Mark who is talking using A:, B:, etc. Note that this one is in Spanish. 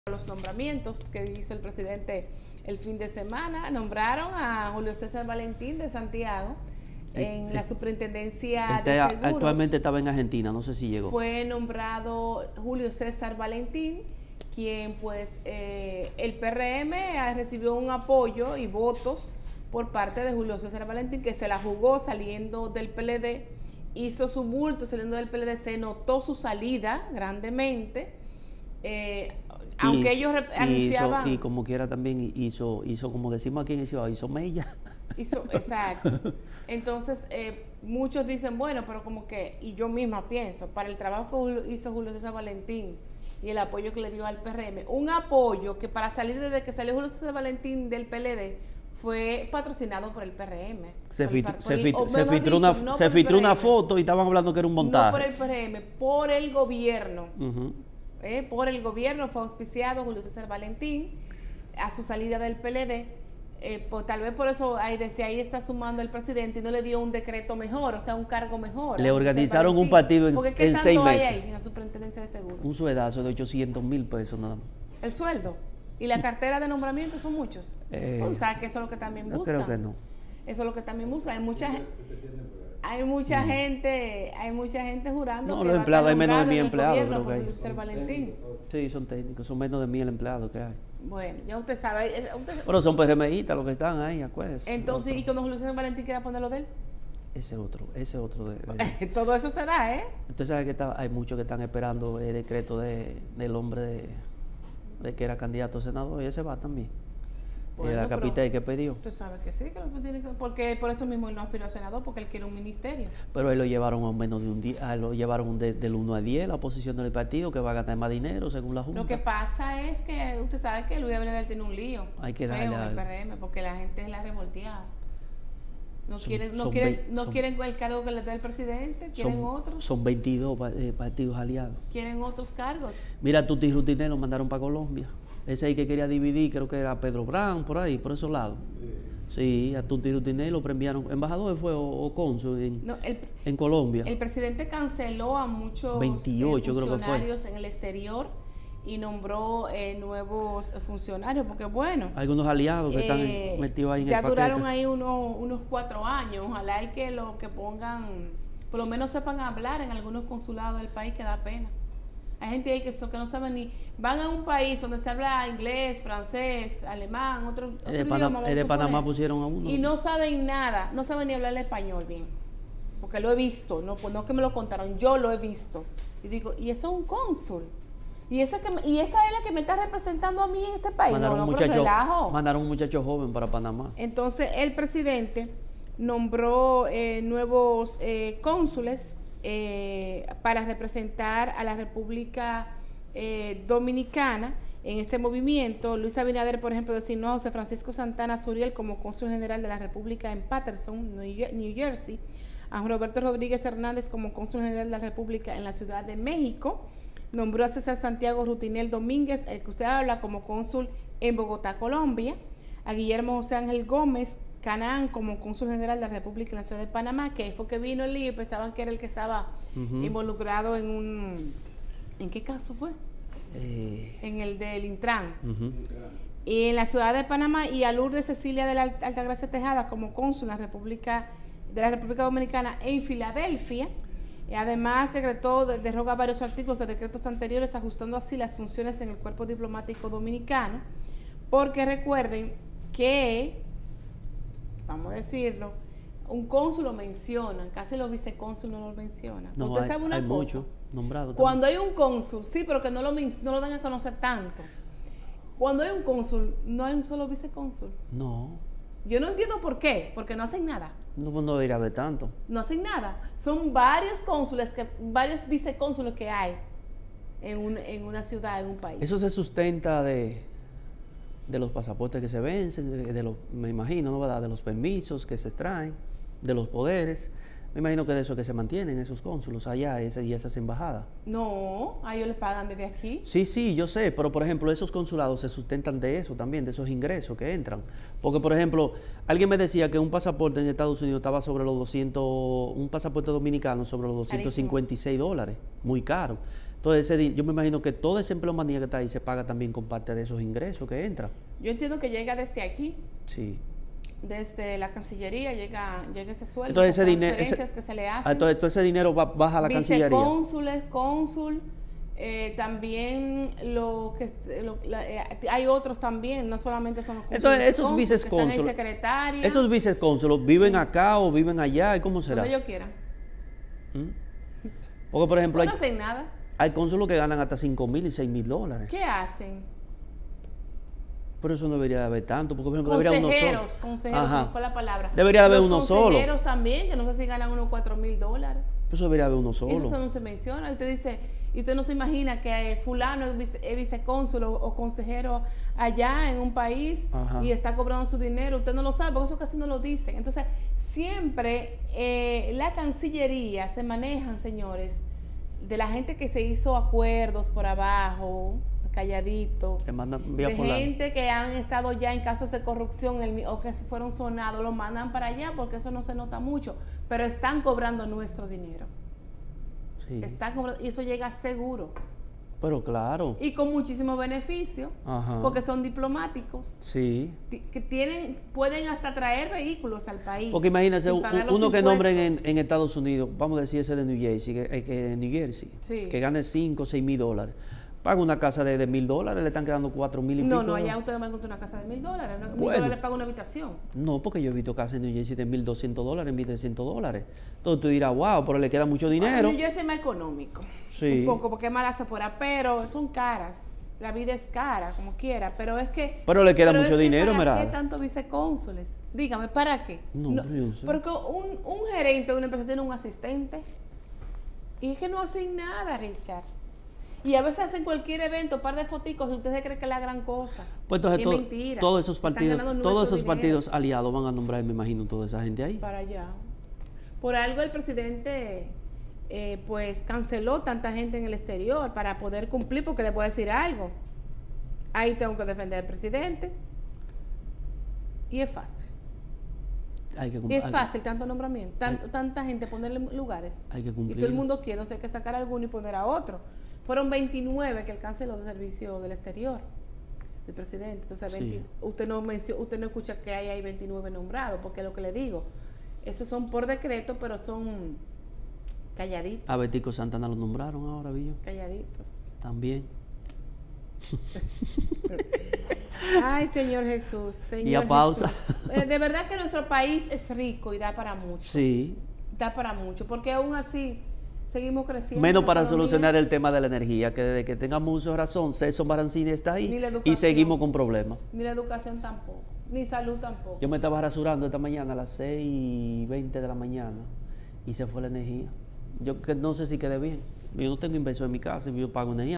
A: Los nombramientos que hizo el presidente el fin de semana. Nombraron a Julio César Valentín de Santiago en la superintendencia de seguros.
B: Actualmente estaba en Argentina, no sé si llegó.
A: Fue nombrado Julio César Valentín, quien pues el PRM recibió un apoyo y votos por parte de Julio César Valentín, que se la jugó saliendo del PLD, hizo su bulto saliendo del PLD, se notó su salida grandemente. Aunque ellos anunciaban...
B: Y como quiera también hizo como decimos aquí en el Cibao, hizo mella.
A: Exacto. Entonces, muchos dicen, bueno, pero como que, y yo misma pienso, para el trabajo que hizo Julio César Valentín y el apoyo que le dio al PRM, un apoyo que para salir desde que salió Julio César Valentín del PLD, fue patrocinado por el PRM. Se
B: filtró una foto y estaban hablando que era un montaje.
A: No por el PRM, por el gobierno. Por el gobierno fue auspiciado Julio César Valentín a su salida del PLD. Pues tal vez por eso desde ahí está sumando el presidente y no le dio un decreto mejor, o sea, un cargo mejor.
B: Le organizaron un partido en 6 meses.
A: Ahí, en la superintendencia de seguros?
B: Un sueldazo de 800,000 pesos nada más.
A: ¿El sueldo? ¿Y la cartera de nombramiento son muchos? O sea, que eso es lo que también buscan.
B: Creo que no.
A: Eso es lo que también buscan. Hay mucha gente jurando.
B: No, los empleados, hay menos de 1,000 empleados.
A: Creo que hay. Valentín.
B: Sí, son técnicos, son menos de 1,000 empleados que hay.
A: Bueno, ya usted sabe.
B: Pero son PRMistas los que están ahí, acuérdense.
A: Entonces, ¿y cuando Julio César Valentín quiera ponerlo de él?
B: Ese otro
A: Todo eso se da, ¿eh?
B: Usted sabe que hay muchos que están esperando el decreto del hombre de que era candidato a senador y ese va también. Bueno, la capital que pidió.
A: Usted sabe que sí, porque por eso mismo él no aspiró a senador, porque él quiere un ministerio.
B: Pero él lo llevaron a menos de un día, lo llevaron del 1 a 10, la oposición del partido, que va a ganar más dinero según la Junta.
A: Lo que pasa es que usted sabe que Luis Abinader tiene un lío.
B: Hay que darle
A: al PRM, porque la gente es la revolteada. No quieren el cargo que le da el presidente, quieren otros.
B: Son 22 partidos aliados.
A: Quieren otros cargos.
B: Mira, Tuti Rutiner lo mandaron para Colombia. Ese ahí que quería dividir, creo que era Pedro Brown, por ahí, por esos lados. Sí, a Tuti Rutiner lo premiaron. ¿Embajador fue o cónsul en Colombia?
A: El presidente canceló a muchos
B: 28,
A: funcionarios
B: creo que fue
A: en el exterior y nombró nuevos funcionarios, porque bueno...
B: Algunos aliados que están metidos ahí en el paquete.
A: Ya duraron ahí unos 4 años. Ojalá hay que lo que pongan, por lo menos sepan hablar en algunos consulados del país, que da pena. Hay gente ahí que no saben ni... Van a un país donde se habla inglés, francés, alemán, otro idioma.
B: De Panamá pusieron a uno.
A: Y no saben nada, no saben ni hablar el español bien. Porque lo he visto, no que me lo contaron, yo lo he visto. Y digo, ¿y eso es un cónsul? ¿Y esa es la que me está representando a mí en este país?
B: Mandaron un muchacho joven para Panamá.
A: Entonces, el presidente nombró nuevos cónsules para representar a la República Dominicana en este movimiento. Luis Abinader, por ejemplo, designó a José Francisco Santana Suriel como cónsul general de la República en Paterson, New Jersey, a Roberto Rodríguez Hernández como cónsul general de la República en la Ciudad de México, nombró a César Santiago Rutinel Domínguez, el que usted habla, como cónsul en Bogotá, Colombia, a Guillermo José Ángel Gómez Canaán como cónsul general de la República en la Ciudad de Panamá, que fue que vino el lío y pensaban que era el que estaba involucrado en un... ¿En qué caso fue? En el del Intran. Y en la Ciudad de Panamá, y a Lourdes Cecilia de la Altagracia Tejada como cónsul de la República Dominicana en Filadelfia. Y además deroga varios artículos de decretos anteriores, ajustando así las funciones en el cuerpo diplomático dominicano, porque recuerden que, vamos a decirlo, un cónsul lo mencionan, casi los vicecónsules no lo mencionan.
B: No,
A: usted sabe una cosa,
B: mucho nombrado
A: cuando hay un cónsul, sí, pero que no lo dan a conocer tanto. Cuando hay un cónsul, no hay un solo vicecónsul.
B: No.
A: Yo no entiendo por qué, porque no hacen nada.
B: No debería haber tanto.
A: No hacen nada. Son varios cónsules, varios vicecónsules que hay en una ciudad, en un país.
B: Eso se sustenta de los pasaportes que se vencen, me imagino, ¿no? ¿Verdad? De los permisos que se extraen, de los poderes. Me imagino que de eso que se mantienen esos cónsulos allá y esas embajadas.
A: No, a ellos les pagan desde aquí.
B: Sí, yo sé, pero por ejemplo esos consulados se sustentan de eso también, de esos ingresos que entran. Porque por ejemplo, alguien me decía que un pasaporte en Estados Unidos estaba sobre los 200, un pasaporte dominicano sobre los $256, muy caro. Entonces, yo me imagino que toda esa empleomanía que está ahí se paga también con parte de esos ingresos que entra.
A: Yo entiendo que llega desde aquí.
B: Sí.
A: Desde la Cancillería llega ese sueldo.
B: Entonces ese dinero,
A: que se le hacen.
B: entonces todo ese dinero baja a la Cancillería.
A: Vicecónsules, cónsul, también hay otros también, no solamente son los cónsules.
B: Entonces esos vicecónsules, esos vicecónsulos viven acá o viven allá, ¿y cómo será?
A: Donde yo quiera.
B: Porque por ejemplo
A: no hacen nada.
B: Hay cónsulos que ganan hasta $5,000 y $6,000.
A: ¿Qué hacen?
B: Pero eso no debería de haber tanto, porque por ejemplo debería uno solo.
A: Consejeros, no fue la palabra.
B: Debería de haber uno solo. Los
A: consejeros también, que no sé si ganan unos $4,000.
B: Eso debería haber uno solo.
A: Eso no se menciona. Y usted dice, y usted no se imagina que fulano es vicecónsul o consejero allá en un país y está cobrando su dinero. Usted no lo sabe, porque eso casi no lo dicen. Entonces, siempre la Cancillería se manejan, señores, de la gente que se hizo acuerdos por abajo, calladito,
B: se mandan
A: de gente que han estado ya en casos de corrupción o que fueron sonados, lo mandan para allá porque eso no se nota mucho, pero están cobrando nuestro dinero. Sí. Están cobrando, y eso llega seguro.
B: Pero claro.
A: Y con muchísimo beneficio, porque son diplomáticos.
B: Sí.
A: Que pueden hasta traer vehículos al país.
B: Porque imagínense, uno que nombren en Estados Unidos, vamos a decir ese de New Jersey,
A: sí,
B: que gane $5,000 o $6,000. Paga una casa de $1,000, le están quedando $4,000 y pico.
A: No, allá usted va a encontrar una casa de $1,000. $1,000 paga una habitación.
B: No, porque yo he visto casas en New Jersey de $1,200, $1,300. Entonces tú dirás, wow, pero le queda mucho dinero.
A: New Jersey es más económico.
B: Sí.
A: Un poco, porque es mala se fuera, pero son caras. La vida es cara, como quiera, pero es que...
B: Pero le queda mucho dinero,
A: ¿para
B: qué
A: tanto vicecónsules? Dígame, ¿para qué?
B: No,
A: porque un gerente de una empresa tiene un asistente y es que no hacen nada, Richard. Y a veces hacen cualquier evento, un par de foticos y ustedes creen que es la gran cosa.
B: Pues entonces
A: mentira.
B: Todos esos partidos aliados van a nombrar, me imagino, toda esa gente ahí.
A: Para allá. Por algo el presidente pues canceló tanta gente en el exterior para poder cumplir, porque le voy a decir algo. Ahí tengo que defender al presidente. Y es fácil. Y es fácil, tanto nombramiento, tanta gente ponerle lugares.
B: Hay que cumplir.
A: Y todo el mundo quiere, no sé, que sacar a alguno y poner a otro. Fueron 29 que él canceló de servicio del exterior, el presidente. Entonces,
B: sí.
A: usted no escucha que hay 29 nombrados, porque es lo que le digo. Esos son por decreto, pero son calladitos.
B: A Betico Santana lo nombraron ahora, Villo.
A: Calladitos.
B: También.
A: Ay, Señor Jesús. Señor
B: y a pausa.
A: Jesús. De verdad que nuestro país es rico y da para mucho.
B: Sí.
A: Da para mucho, porque aún así seguimos creciendo.
B: Menos para solucionar el tema de la energía, que desde que tengamos uso de razón, Celso Marancini está ahí y seguimos con problemas.
A: Ni la educación tampoco, ni salud tampoco.
B: Yo me estaba rasurando esta mañana a las 6:20 de la mañana y se fue la energía. Yo que no sé si quedé bien. Yo no tengo inversión en mi casa y yo pago energía.